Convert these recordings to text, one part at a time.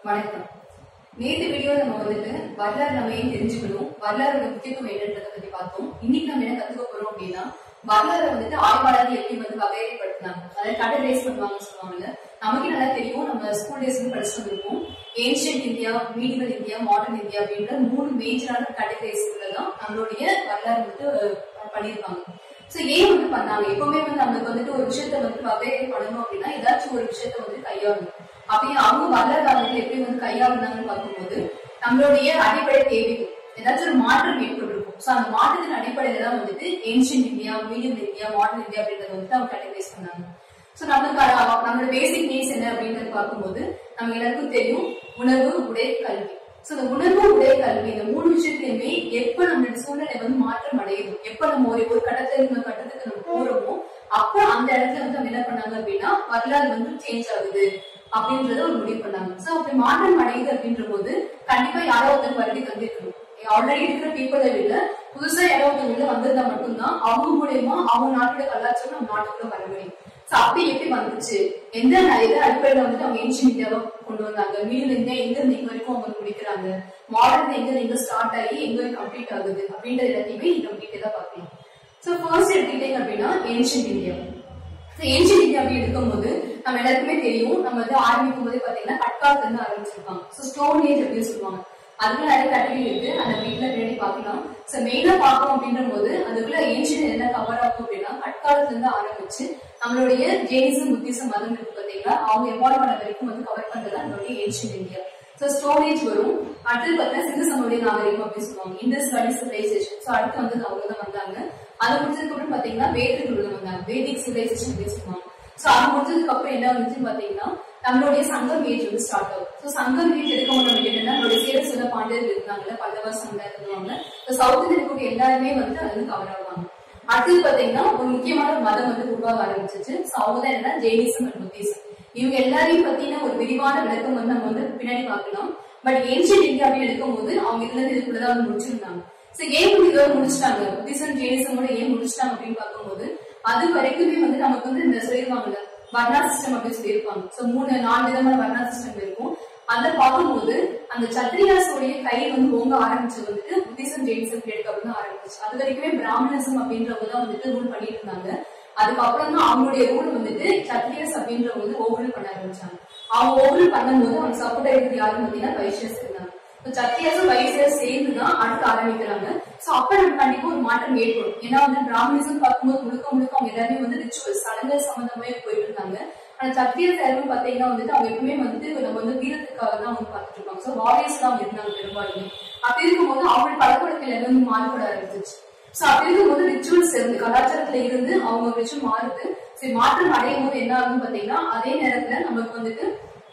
வணக்கம். நேற்று வீடியோ நம்ம வரலாறு நம்ம ஏன் தெரிஞ்சுக்கணும், வரலாறோட முக்கியத்துவம் என்னன்றதை பத்தி பார்த்தோம். இன்னைக்கு நம்ம என்ன கத்துக்க போறோம் அப்படின்னா, வரலாறு ஆய்வாளர்கள் எப்படி வகைப்படுத்தினாங்க, அதாவது கேட்டகரைஸ் பண்ணுவாங்கன்னு சொல்லுவாங்க. நமக்கு நல்லா தெரியும், நம்ம ஸ்கூல் டேஸ்ல படிச்சுட்டு வந்திருப்போம். Ancient India, medieval India, modern India அப்படின்ற 3 மேஜரான கேட்டகரைஸ்ல தான் நம்மளுடைய வரலாறு பண்ணிருப்பாங்க. சோ ஏன் பண்ணாங்க, எப்பவுமே நமக்கு ஒரு விஷயத்த வகையை பண்ணணும் அப்படின்னா ஏதாச்சும் ஒரு விஷயத்த கையாளணும். அப்படி அவங்க வரலாறு எப்படி கையாளுனாங்கன்னு பார்க்கும்போது நம்மளுடைய அடிப்படை தேவைகள் ஏதாச்சும் ஒரு மாற்றம் ஏற்பட்டிருக்கும். சோ அந்த மாற்றத்தின் அடிப்படையில தான் ancient India, medium India, modern India அப்படின்றத அவங்க கேட்டகரைஸ் பண்ணாங்க. சோ நம்மளோட பேசிக் நீட்ஸ் என்ன அப்படின்றது பார்க்கும்போது நம்ம எல்லாருக்கும் தெரியும், உணர்வு, உடை, கல்வி. சோ இந்த உணர்வு, உடை, கல்வி இந்த 3 விஷயத்தையுமே எப்ப நம்மளுடைய சூழ்நிலை மாற்றம் அடையுது, எப்ப நம்ம ஒரு கட்டத்துக்கு நம்ம போறோமோ அப்ப அந்த இடத்துல அவங்க என்ன பண்ணாங்க அப்படின்னா வரலாறு சேஞ்ச் ஆகுது அப்படின்றத ஒரு முடிவு பண்ணாங்க. சோ அப்படி மாற்றம் அடையுது அப்படின்ற போது கண்டிப்பா யாரோ ஒருத்தர் வருகை தந்திருக்கணும். ஆல்ரெடி இருக்கிற பீப்புளை விட புதுசா யாரோ ஒருத்தவங்க வந்திருந்தா மட்டும்தான் அவங்க மூலியமா அவங்க நாட்டோட கலாச்சாரம் நம்ம நாட்டுக்குள்ள வர முடியும். சோ அப்படி எப்படி வந்துச்சு, எந்த அடிப்படையில அவங்க ஏன்ஷியன்ட் இந்தியாவை கொண்டு வந்தாங்க, மீடியம் இந்தியா எங்க இருந்து எங்க வரைக்கும் அவங்க முடிக்கிறாங்க, மாடர்ன் எங்க ஸ்டார்ட் ஆகி எங்க வரைக்கும் கம்ப்ளீட் ஆகுது அப்படின்றது எல்லாத்தையுமே நம்ம டீட்டெயிலா பார்க்கலாம். சோ ஃபர்ஸ்ட் எடுத்துக்கிட்டீங்க அப்படின்னா ஏன்ஷியன்ட் இந்தியா. ஏன்ஷியன்ட் இந்தியா அப்படி எடுக்கும்போது நம்ம எல்லாருக்குமே தெரியும், நம்ம ஆரம்பிக்கும் போதே பாத்தீங்கன்னா கட்காலத்துல இருந்து ஆரம்பிச்சிருப்பாங்க. சோ ஸ்டோன் ஏஜ் அப்படின்னு சொல்லுவாங்க. அதுக்குள்ள நிறைய கேட்டகரி இருக்கு, அந்த வீட்ல பின்னாடி பாக்கலாம். சோ மெயினா பார்க்கணும் அப்படின்ற போது அதுக்குள்ள ஏன்ஷியன்ட் என்ன கவர் ஆகும் அப்படின்னா கட்காலத்துல இருந்து ஆரம்பிச்சு நம்மளுடைய ஜெயினிசம், புத்திசம் மதம் இருக்கு பாத்தீங்களா, அவங்க எவால்வ் பண்ண வரைக்கும் கவர் பண்றது நம்மளுடைய ஏன்ஷியன்ட் இந்தியா. சோ ஸ்டோரேஜ் வரும். அடுத்து பார்த்தா சிந்து சமவெளி நாகரிகம் அப்படின்னு சொல்லுவாங்க, இண்டஸ் வேலி சிவிலைசேஷன். சோ அடுத்து அவங்க தான் வந்தாங்க. அது முடிச்சதுக்கு அப்புறம் பாத்தீங்கன்னா வேதிக் வந்தாங்க, வேதிக் சிவிலைசேஷன் அப்படின்னு சொல்லுவாங்க. சோ அது முடிஞ்சதுக்கு அப்புறம் என்ன வந்துச்சுன்னு பாத்தீங்கன்னா நம்மளுடைய சங்கம் ஏஜ் ஸ்டார்ட் ஆகும். சோ சங்கம் ஏஜ் எடுக்கும் நமக்கு என்னன்னா நம்மளுடைய சேர சில பாண்டியர்கள் இருந்தாங்கல்ல, பல்லவ சங்கம் இருந்தவங்க, சவுத்துல இருக்கக்கூடிய எல்லாருமே அதுல கவர் ஆவாங்க. அடுத்தது பாத்தீங்கன்னா ஒரு முக்கியமான மதம் உருவாக ஆரம்பிச்சிச்சு. சோ அவங்கதான் என்னன்னா ஜெயினிசம் அண்ட் புத்திசம். இவங்க எல்லாரையும் பத்தின ஒரு விரிவான விளக்கம் நம்ம பின்னாடி பார்க்கலாம். பட் ஏன்ஷியன்ட் இந்தியா அப்படின்னு எடுக்கும் போது அவங்க இதுல இருந்து இதுக்குள்ளதான் முடிச்சிருந்தாங்க. சோ ஏன் இதோட முடிச்சிட்டாங்க, புத்திசம் ஜெயினிசமோட ஏன் முடிச்சிட்டாங்க அப்படின்னு பார்க்கும்போது அது வரைக்குமே நமக்கு இந்த சொல்லிருவாங்கல்ல வர்ணா சிஸ்டம் அப்படின்னு சொல்லியிருப்பாங்க. சோ 4 விதமான வர்ணா சிஸ்டம் இருக்கும். அதை பார்க்கும்போது அந்த சத்திரியாசோடைய கை ஓங்க ஆரம்பிச்சது புத்திசம் ஜெயினிசம் பீரியட் அப்படின்னு ஆரம்பிச்சு. அது வரைக்குமே பிராமணிசம் அப்படின்றவங்க தான் ரூல் பண்ணிட்டு இருந்தாங்க. அதுக்கப்புறம் தான் அவங்களுடைய ரூல் சத்திரியஸ் அப்படின்றவங்க ஓவரல் பண்ண ஆரம்பிச்சாங்க. அவங்க ஓவரல் பண்ணும்போது அவங்க சப்போர்ட் எடுத்து யாரும் பாத்தீங்கன்னா வைசியஸ் இருந்தாங்க. சத்தியாசும் வைசியஸ் சேர்ந்துதான் அடுத்து ஆரம்பிக்கிறாங்க. சோ அப்ப நம்ம கண்டிப்பா ஒரு மாற்றம் ஏற்படும். ஏன்னா பிராமணிசம் பார்க்கும்போது முழுக்க அவங்க எல்லாருமே ரிச்சுவல்ஸ் சடங்குகள் சம்பந்தமே போயிட்டு இருந்தாங்க. ஆனா சத்திரியஸ் எல்லாரும் பாத்தீங்கன்னா அவங்க எப்பவுமே நம்ம வீரத்துக்காக தான் பார்த்துட்டு இருப்பாங்க. சோ வாரியர்ஸ் தான் அவங்க இருந்தாங்க பெரும்பாலுமே. அப்படி இருக்கும்போது அவங்களோட பழக்கவழக்கம் எல்லாமே மாறுபட ஆரம்பிச்சிச்சு. சோ அப்படி இருக்கும்போது ரிச்சுவல்ஸ் இருந்து கலாச்சாரத்துல இருந்து அவங்க ரிச்சுவல் மாறுது. சரி, மாற்றம் அடையும் போது என்ன ஆகுன்னு பாத்தீங்கன்னா அதே நேரத்துல நமக்கு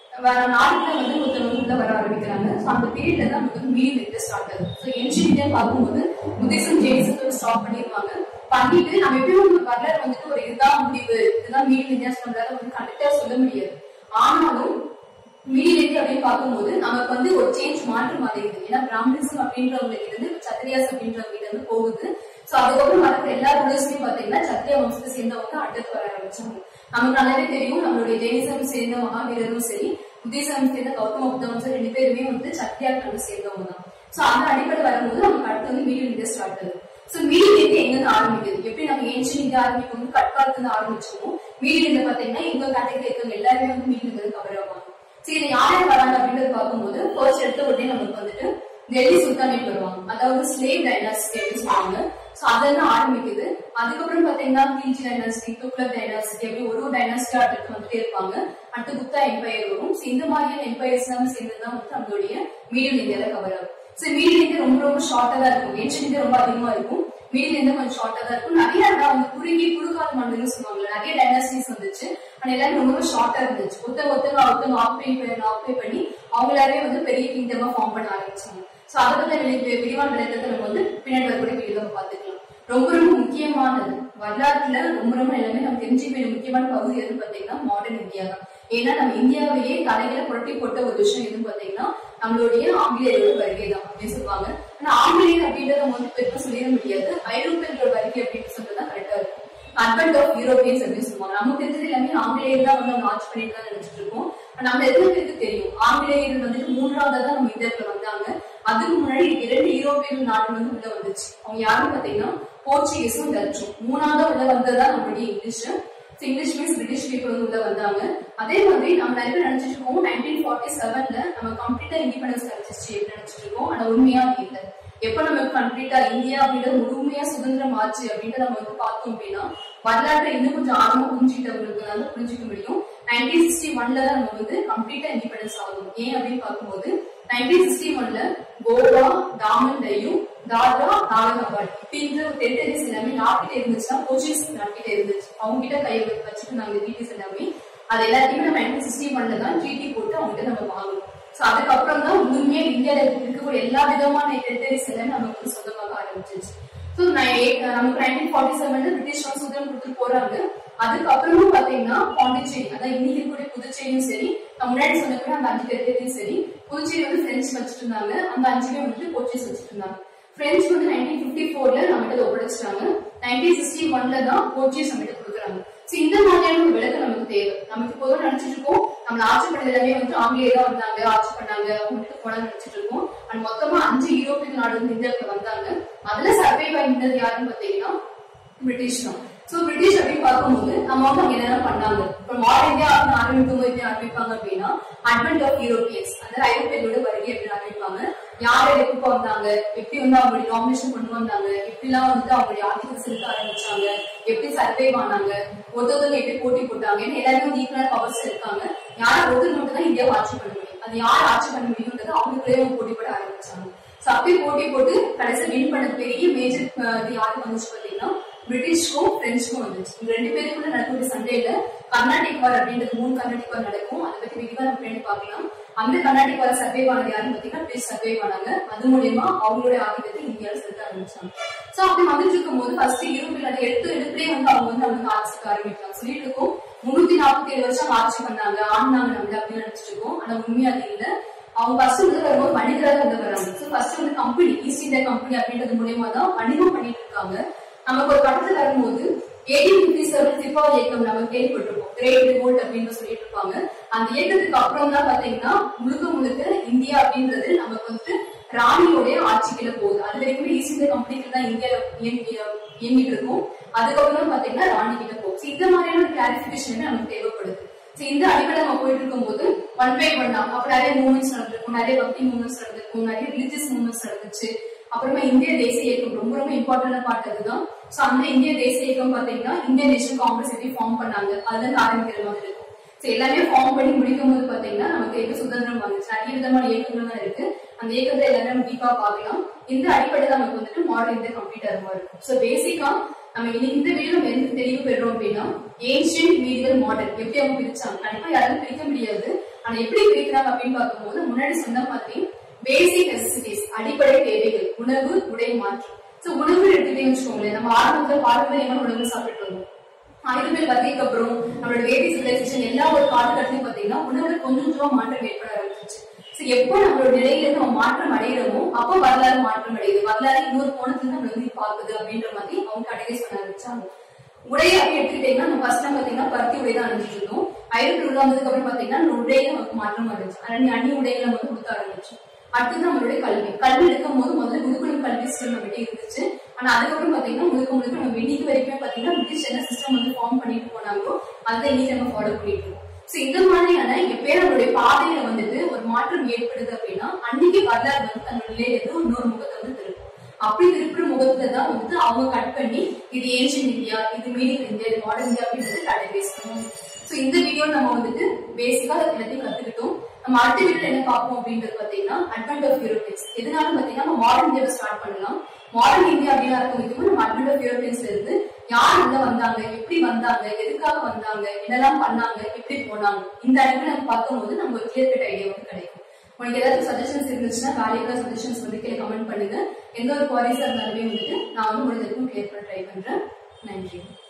நாட்டுல உள்ள வர ஆரம்பிக்கிறாங்க. சோ அந்த பீரியட்ல தான் நமக்கு மீடியம் இந்தியா ஸ்டார்ட் ஆகுது. சோ ஏன்ஷியன்ட் இந்தியா பார்க்கும்போது புத்திசம் ஜெயினிசத்தோட ஸ்டாப் பண்ணிடுவாங்க. பண்ணிட்டு நம்ம எப்பயும் வரலாறு ஒரு இதுதான் முடிவு, இதுதான் மீடியம் இந்தியா நம்மளால கரெக்டா சொல்ல முடியாது. ஆனாலும் மீடியம் இந்தியா அப்படின்னு பார்க்கும்போது நமக்கு ஒரு சேஞ்ச் மாற்றம் அடையுது. ஏன்னா பிராமணிசம் அப்படின்றவங்களுக்கு இருந்து சத்திரியாஸ் அப்படின்றவங்க இருந்து போகுது. சோ அதுக்கப்புறம் வரக்கூடிய எல்லா ரூலர்ஸுமே பாத்தீங்கன்னா சத்திரிய வம்சத்தை சேர்ந்தவங்க அடுத்து வர ஆரம்பிச்சாங்க. நமக்கு நல்லாவே தெரியும், நம்மளுடைய ஜெயினிசம் சேர்ந்த மகாவீரரும் சரி, புத்திசம் சேர்ந்த கௌதம புத்தரும் சரி, 2 பேருமே சத்தியாக்கள் சேர்ந்தவங்க தான். சோ அந்த அடிப்படை வரும்போது நமக்கு அடுத்து மீடியம் இந்தியா ஸ்டார்ட் ஆகுது. சோ மீடியம் இந்தியா எங்க ஆரம்பிக்குது, எப்படி நம்ம ஏன்ஷியன்ட் இந்தியா ஆரம்பிக்கும் கட்காலத்துல இருந்து ஆரம்பிச்சோம். மீடியம் இந்தியா பாத்தீங்கன்னா எங்க கேட்டகரி இருக்கவங்க எல்லாருமே மீடியம் இந்தியா கவர் ஆவாங்க. சரி, இதை யாரும் வராங்க அப்படின்றது பார்க்கும்போது ஃபர்ஸ்ட் எடுத்த உடனே நமக்கு டெல்லி சுல்தானேட் வருவாங்க, அதாவது ஸ்லேவ் டைனாஸ்டி அப்படின்னு சொல்லுவாங்க. சோ அதெல்லாம் ஆரம்பிக்குது. அதுக்கப்புறம் பாத்தீங்கன்னா கில்ஜி டைனாஸ்டி, துக்ளக் டைனாஸ்டி, அப்படி ஒரு டைனாஸ்டி அடுத்து வந்துட்டே இருப்பாங்க. அடுத்து குப்தா எம்பையர் வரும். இந்த மாதிரியான எம்பையர்ஸ் எல்லாம் சேர்ந்துதான் நம்மளுடைய மீடியம் இந்தியால கவர் ஆகும். சோ மீடியம் இந்தியா ரொம்ப ஷார்ட்டா தான் இருக்கும், ஏன்ஷியன்ட் இந்தியா ரொம்ப அதிகமா இருக்கும், மீடியம் இந்தியா கொஞ்சம் ஷார்ட்டா தான் இருக்கும். நிறைய குறுகால மண்டலம் சொல்லுவாங்க, நிறைய டைனாஸ்டிஸ் வந்துச்சு. ஆனா எல்லாரும் ரொம்ப ஷார்ட்டா இருந்துச்சு. ஒருத்தவங்க ஆக்குபை பண்ணி அவங்க எல்லாருமே பெரிய கிங்டமா ஃபார்ம் பண்ண ஆரம்பிச்சாங்க. சோ அதை பத்தி விரிவான விளக்கத்தை நம்ம பின்னாடி வரக்கூடிய வீடியோ பாத்துக்கலாம். ரொம்ப முக்கியமானது வரலாற்றுல ரொம்ப எல்லாமே நம்ம தெரிஞ்சுக்க வேண்டிய முக்கியமான பகுதி எதுன்னு பாத்தீங்கன்னா மாடர்ன் இந்தியா தான். ஏன்னா நம்ம இந்தியாவையே தலைகளை புரட்டி போட்ட ஒரு விஷயம் எதுன்னு பாத்தீங்கன்னா நம்மளுடைய ஆங்கிலேயரோட வருகை தான் அப்படின்னு சொல்லுவாங்க. ஆனா ஆங்கிலேயர் அப்படின்றத நம்ம பெருமை சொல்லிட முடியாது, ஐரோப்பியர்களோட வருகை அப்படின்னு சொல்றதுதான் கரெக்டா இருக்கும். அட்வென்ட் ஆஃப் யூரோப்பியன்ஸ் அப்படின்னு சொல்லுவாங்க. நமக்கு தெரிஞ்சது எல்லாமே ஆங்கிலேயர் தான் ஆட்சி பண்ணிட்டு தான் நினைச்சிட்டு இருக்கோம். ஆனா நம்ம எத்தனை பேருக்கு தெரியும் ஆங்கிலேயர்கள் வந்துட்டு 3ஆவதா தான் நம்ம இந்தியாவுல வந்தாங்க. அதுக்கு முன்னாடி 2 யூரோப்பியன் நாடு வந்து உள்ள வந்துச்சு. அவங்க யாரும் பாத்தீங்கன்னா போர்ச்சுகீஸும் டச்சும். 3ஆவதா உள்ள வந்ததுதான் நம்மளுடைய English. English means British people வந்து உள்ள வந்தாங்க. அதே மாதிரி நம்ம நிறைய பேர் நினைச்சிட்டு இருக்கோம் 1947ல நம்ம கம்ப்ளீட்டா இண்டிபெண்டன்ஸ் கிடைச்சிச்சு நினைச்சிட்டு இருக்கோம். ஆனா உண்மையா இல்லை. எப்ப நம்ம கம்ப்ளீட்டா இந்தியா அப்படின்றது முழுமையா சுதந்திரம் ஆச்சு அப்படின்ட்டு நம்ம வந்து பார்த்தோம் அப்படின்னா வரலாற்றை இன்னும் கொஞ்சம் ஆழமா புரிஞ்சுக்கிட்டவங்களுக்கு புரிஞ்சுக்க முடியும். 1961ல தான் நம்ம வந்து கம்ப்ளீட்டா இண்டிபெண்டன்ஸ் ஆகும். ஏன் அப்படின்னு பார்க்கும்போது 1961ல கோவா, டாமன் டையூ, தாத்ரா, நாகர் ஹவேலி அப்படின்ற டெரிட்டரிஸ் எல்லாமே யார்கிட்ட இருந்துச்சுன்னா போர்ச்சுகீஸ் நாட்கிட்ட இருந்துச்சு. அவங்க கிட்ட கை வச்சுட்டு நாங்க ட்ரீட்டிஸ் எல்லாமே அது எல்லாத்தையுமே நம்ம 1961ல தான் ட்ரீட்டி போட்டு அவங்க கிட்ட நம்ம வாங்கணும். சோ அதுக்கப்புறம் தான் உண்மையா இந்தியாவில இருக்கக்கூடிய எல்லா விதமான டெரிட்டரிஸ் எல்லாமே நமக்கு வந்து சொந்தமாக ஆரம்பிச்சிருச்சு. சோ நமக்கு 1947ல பிரிட்டிஷ் சுதந்திரம் கொடுத்துட்டு போறாங்க. அதுக்கப்புறமும் பாத்தீங்கன்னா பாண்டிச்சேரி அதான் இன்னைக்கு இருக்கக்கூடிய புதுச்சேரியும் சரி, நான் முன்னாடி சொன்னப்ப அந்த 5 டெரிட்டரியும் சரி, புதுச்சேரி வந்து பிரெஞ்சு வச்சுட்டு இருந்தாங்க. அந்த 5மே வந்து போர்ச்சுகீஸ் வச்சுட்டு இருந்தாங்க. பிரெஞ்சு வந்து 1954ல நம்ம கிட்ட ஒப்படைச்சிட்டாங்க. 1961ல தான் போர்ச்சுகீஸ் நம்ம கிட்ட கொடுக்குறாங்க. இந்த மாதிரியான ஒரு விளக்கம் நமக்கு தேவை. நமக்கு இப்போதான் நினைச்சிட்டு இருக்கோம் நம்ம ஆட்சி பண்ணது எல்லாமே வந்து ஆங்கிலேயர் தான் வந்தாங்க, ஆட்சி பண்ணாங்க, அவங்களுக்கு போனாங்க நினைச்சிட்டு இருக்கோம். அண்ட் மொத்தமா 5 யூரோப்பியன் நாடு வந்து இந்தியாவுக்கு வந்தாங்க. அதுல சர்வைவ் ஆகிருந்தது யாருன்னு பாத்தீங்கன்னா பிரிட்டிஷ் தான். சோ பிரிட்டிஷ் அப்படின்னு பார்க்கும்போது நம்ம வந்து அங்க என்னென்ன பண்ணாங்க, இப்ப மாடர்ன் இந்தியா அப்படின்னு ஆரம்பிக்கும் போது எப்படி ஆரம்பிப்பாங்க அப்படின்னா அட்வென்ட் ஆஃப் யூரோப்பியன்ஸ், அந்த ஐரோப்பியர்களோட வருகை அப்படின்னு ஆரம்பிப்பாங்க. யாரு எப்ப வந்தாங்க, எப்படி வந்து அவங்களுடைய டாமினேஷன் கொண்டு வந்தாங்க, எப்படி எல்லாம் வந்து அவங்களுடைய ஆதிக்கம் செலுத்த ஆரம்பிச்சாங்க, எப்படி சர்வைவ் ஆனாங்க, ஒருத்தவங்க எப்படி போட்டி போட்டாங்க, ஏன்னா எல்லாருமே வந்து ஈக்குவலான பவர்ஸ் இருக்காங்க. யாரும் ஒருத்தர் மட்டும் தான் இந்தியாவை ஆட்சி பண்ண முடியும். அது யார் ஆட்சி பண்ண முடியும்ன்றது அவங்களுக்குள்ளே போட்டி போட ஆரம்பிச்சாங்க. சோ அப்படி போட்டி போட்டு கடைசி வின் பண்ண பெரிய மேஜர் இது யாருக்கு வந்துச்சு பாத்தீங்கன்னா பிரிட்டிஷ்க்கும் பிரெஞ்சுக்கும் வந்துச்சு. இந்த 2 பேருக்குள்ள நடக்கக்கூடிய சண்டையில கர்நாடிக் வார் அப்படின்றது 3 கர்நாடிக் வார் நடக்கும். அதை பத்தி விரிவா நம்ம பின்னாடி பாக்கலாம். அந்த கர்நாடிக் வார் சர்வைவ் ஆனது யாருன்னு பாத்தீங்கன்னா பிரிட்டிஷ் சர்வைவ் ஆனாங்க. அது மூலமா அவங்களுடைய ஆதிக்கத்தை இந்தியாவில் செலுத்த ஆரம்பிச்சாங்க. சோ அப்படி வந்துட்டு இருக்கும் போது ஃபர்ஸ்ட் யூரோப்பியன் எடுத்துலயே வந்து அவங்க வந்து அவங்களுக்கு ஆட்சிக்கு ஆரம்பிச்சாங்க. சொல்லிட்டு இருக்கோம் 347 வருஷம் ஆட்சி பண்ணாங்க, ஆண்டாங்க நம்மள அப்படின்னு நினைச்சிட்டு இருக்கோம். ஆனா உண்மையா அது இல்ல. அவங்க ஃபர்ஸ்ட் வந்து வரும்போது வணிகராக வந்து வராங்க. சோ ஃபர்ஸ்ட் வந்து கம்பெனி ஈஸ்ட் இந்தியா கம்பெனி அப்படின்றது மூலமா தான் வணிகம் பண்ணிட்டு இருக்காங்க. நமக்கு ஒரு கட்டத்துல வரும்போது 1857 சிப்பாய் இயக்கம் நம்ம கேள்விப்பட்டிருப்போம். கிரேட் ரிவோல்ட் அப்படின்னு சொல்லிட்டு இருப்பாங்க. அந்த இயக்கத்துக்கு அப்புறம் தான் பாத்தீங்கன்னா முழுக்க இந்தியா அப்படின்றது நமக்கு வந்து ராணியோடைய ஆட்சிக்குள்ள போகுது. அது வரைக்குமே ஈஸ்ட் இந்தியா கம்பெனிக்கு தான் இந்தியா இயங்கிட்டு இருக்கும். அதுக்கப்புறம் பாத்தீங்கன்னா ராணி கிட்ட போகும். இந்த மாதிரியான ஒரு கிளாரிபிகேஷன் நமக்கு தேவைப்படுது. இந்த அடிப்படை நம்ம போயிட்டு இருக்கும் போது 1 by 1 அப்ப நிறைய மூவ்மெண்ட்ஸ் நடந்திருக்கும், நிறைய பக்தி மூவ்மெண்ட்ஸ் நடந்திருக்கும், நிறைய ரிலிஜியஸ் மூவ்மெண்ட்ஸ் நடந்துச்சு. அப்புறமா இந்திய தேசிய இயக்கம் ரொம்ப இம்பார்ட்டன்டான பார்ட் அதுதான். சோ அந்த இந்திய தேசிய இயக்கம் பாத்தீங்கன்னா இந்தியன் நேஷனல் காங்கிரஸ் எப்படி ஃபார்ம் பண்ணாங்க அதுல இருந்து ஆரம்பிக்கிற மாதிரி இருக்கும். சோ எல்லாமே ஃபார்ம் பண்ணி முடிக்கும் போது பாத்தீங்கன்னா நமக்கு எப்ப சுதந்திரம் வந்துச்சு, நிறைய விதமான இயக்கங்கள் தான் இருக்கு. அந்த இயக்கத்தை எல்லாமே நம்ம டீப்பா பாக்கலாம். இந்த அடிப்படை தான் நமக்கு வந்துட்டு மாடர்ன் இந்தியா கம்ப்ளீட் ஆகிற மாதிரி இருக்கும். சோ பேசிக்கா நம்ம இந்த வீடியோ எந்த தெளிவு பெறோம் அப்படின்னா ஏன்ஷியன்ட் மீடியல் மாடல் எப்படி அவங்க பிரிச்சாங்க. கண்டிப்பா யாரும் பிரிக்க முடியாது. ஆனா எப்படி பிரிக்கிறாங்க அப்படின்னு பார்க்கும்போது முன்னாடி சொன்ன மாதிரி பேசிக் நெசசிட்டிஸ் அடிப்படை தேவைகள், உணவு, உடை, மாற்றம். சோ உணவு எடுத்துட்டே வச்சுக்கோங்களேன், நம்ம ஆரம்பத்துல பாரம்பரியமான உணவு சாப்பிட்டு வந்தோம். 1000 பேர் வருகைக்கு அப்புறம் நம்மளோட வேதி சிவிலைசேஷன் எல்லா ஒரு காலகட்டத்திலும் பாத்தீங்கன்னா உணவுல கொஞ்சம் மாற்றம் ஏற்பட ஆரம்பிச்சிச்சு. சோ எப்போ நம்மளோட நிலையில நம்ம மாற்றம் அடைகிறோமோ அப்போ வரலாறு மாற்றம் அடையுது. வரலாறு இன்னொரு கோணத்துல நம்ம வந்து பாக்குது அப்படின்ற மாதிரி அவங்க கேட்டகரைஸ் பண்ண ஆரம்பிச்சாங்க. உடைய அப்படி எடுத்துக்கிட்டீங்கன்னா நம்ம ஃபர்ஸ்ட் பாத்தீங்கன்னா பருத்தி உடை தான் அணிஞ்சிட்டு இருந்தோம். ஐரோப்பிய உள்ள வந்ததுக்கு அப்புறம் பாத்தீங்கன்னா உடையில நமக்கு மாற்றம் வந்துச்சு. அன்னி உடையில நம்ம வந்து கொடுக்க ஆரம்பிச்சோம். அடுத்தது நம்மளுடைய கல்வி எடுக்கும் போது முதல்ல குருகுலம் கல்வி சிஸ்டம் நம்மகிட்ட இருந்துச்சு. ஆனா அதுக்கப்புறம் பாத்தீங்கன்னா முழுக்க நம்ம இன்னைக்கு வரைக்குமே பாத்தீங்கன்னா பிரிட்டிஷ் என்ன சிஸ்டம் வந்து ஃபார்ம் பண்ணிட்டு போனாங்களோ அதை இன்னைக்கு நம்ம ஃபாலோ பண்ணிட்டு இருக்கோம். சோ இந்த மாதிரியான எப்ப நம்மளுடைய பாதையில வந்துட்டு ஒரு மாற்றம் ஏற்படுது அப்படின்னா அன்னைக்கு வரலாறு வந்து தன்னோட நிலையில இருந்து இன்னொரு முகத்தை வந்து திருப்பும். அப்படி திருப்புற முகத்தை தான் வந்து அவங்க கட் பண்ணி இது ஏன்ஷியன்ட் இந்தியா, இது மீடியல் இந்தியா, இது மாடர்ன் இந்தியா அப்படின்றது கேட்டகரைஸ் பண்ணுவோம். சோ இந்த வீடியோ நம்ம வந்துட்டு பேசிக்கா எல்லாத்தையும் கத்துக்கிட்டோம். நம்ம அடுத்த வீடியோல என்ன பார்ப்போம் அப்படின்றது பாத்தீங்கன்னா அட்வென்ட் ஆஃப் யூரோப்பியன்ஸ். எதனால பாத்தீங்கன்னா நம்ம மாடர்ன் இந்தியாவை ஸ்டார்ட் பண்ணலாம். மாடர்ன் இந்தியா அப்படின்னு இருக்கும் நம்ம அட்வென்ட் ஆஃப் யூரோப்பியன்ஸ்ல இருந்து யார் உள்ள வந்தாங்க, எப்படி வந்தாங்க, எதுக்காக வந்தாங்க, என்னெல்லாம் பண்ணாங்க, எப்படி போனாங்க, இந்த அடிப்படை நம்ம பார்க்கும்போது நம்ம ஒரு கிளியர் கட் ஐடியா வந்து கிடைக்கும். உங்களுக்கு ஏதாவது சஜஷன்ஸ் இருந்துச்சுன்னா வேலைக்கான சஜஷன்ஸ் வந்து கீழே கமெண்ட் பண்ணுங்க. எந்த ஒரு குவாரிஸா இருந்தாலுமே வந்துட்டு நான் வந்து முடிஞ்சதுக்கும் கிளியர் பண்ண ட்ரை பண்றேன். நன்றி.